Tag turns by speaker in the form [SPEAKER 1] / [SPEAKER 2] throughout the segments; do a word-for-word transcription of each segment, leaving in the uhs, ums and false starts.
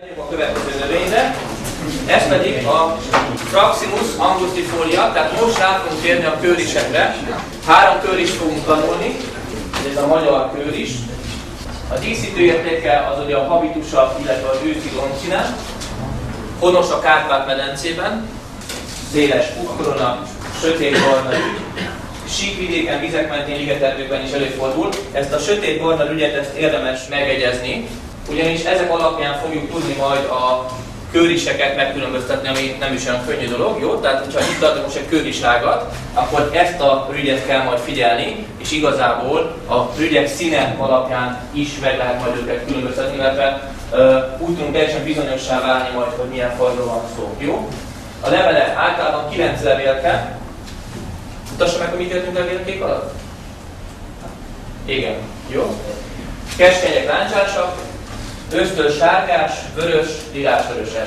[SPEAKER 1] A következő növényre, ez pedig a Fraximus angustifolia, tehát most rá fogunk térni a kőrisekre. Három kőrist fogunk tanulni, ez a magyar kőris. A díszítő értéke az ugye a habitusa, illetve az őszi loncine. Honos a Kárpát-medencében, széles puhkorona, sötét barna ügy. Síkvidéken, vizek mentén, ligeterdőkben is előfordul. Ezt a sötét barna ügyet ezt érdemes megegyezni, ugyanis ezek alapján fogjuk tudni majd a kőriseket megkülönböztetni, ami nem is olyan könnyű dolog, jó? Tehát, hogyha itt adunk most egy kőriságat, akkor ezt a rügyet kell majd figyelni, és igazából a rügyek színe alapján is meg lehet majd őket különböztetni, illetve uh, úgy tudunk teljesen bizonyossá válni majd, hogy milyen fajról van szó, jó? A levele általában kilenc levélke. Mutassa meg, hogy mit értünk levélkék alatt? Igen, jó? Keskenyek, láncsásak, ősztől sárgás, vörös, lilás-vöröses.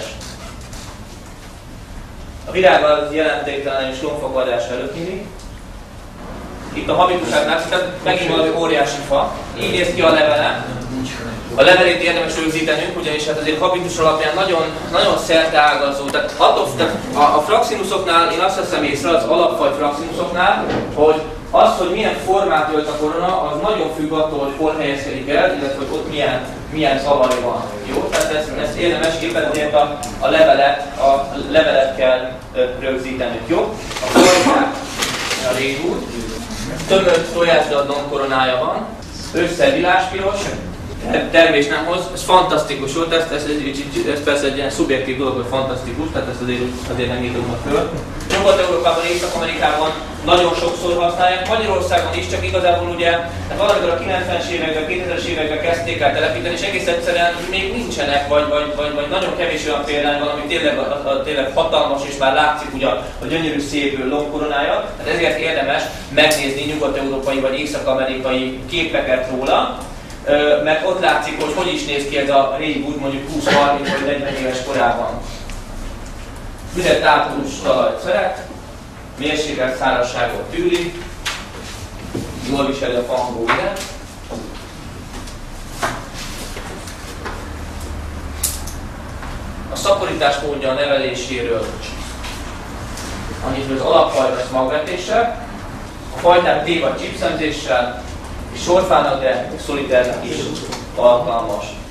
[SPEAKER 1] A virág az jelentéktelen és lombfakvadás előtt mindig. Itt a habitusát látszik, tehát megint valami óriási fa. Így néz ki a levele. A levelét érdemes rögzítenünk, ugyanis hát azért habitus alapján nagyon, nagyon szerteágazó. Tehát, attól, tehát a, a fraxinusoknál, én azt veszem észre, az alapfaj fraxinusoknál, hogy az, hogy milyen formát ölt a korona, az nagyon függ attól, hogy hol helyezkedik el, illetve hogy ott milyen, milyen zavar van. Jó? Tehát ezt, ezt érdemes éppen azért a, a, levelet, a levelet kell rögzítenünk. Jó? A koronák, a régút, tömött tojásdadlom koronája van, össze viláspiros, termés nem hoz, ez fantasztikus volt, ez, ez, ez, ez persze egy ilyen szubjektív dolog, hogy fantasztikus, tehát ezt azért, azért nem írunk föl. Nyugat-Európában, Észak-Amerikában nagyon sokszor használják, Magyarországon is, csak igazából ugye, hát valamikor a kilencvenes években, kétezres években kezdték el telepíteni, és egész egyszerűen még nincsenek, vagy, vagy, vagy, vagy nagyon kevés olyan példány van, ami tényleg, a, a, tényleg hatalmas, és már látszik ugye a, a gyönyörű szép lombkoronája, tehát ezért érdemes megnézni nyugat-európai vagy észak-amerikai képeket róla, mert ott látszik, hogy hogy is néz ki ez a régi út mondjuk húsz, harminc vagy negyven éves korában. Vizet tápolós talajt szeret, mérsékelt szárazságot tűri, jól viseli a fangó vizet. A szaporítás módja a neveléséről annyit, hogy az alapfaj lesz magvetéssel, a fajták téva csipszemzéssel, és sorfának, de szoliternek is alkalmas.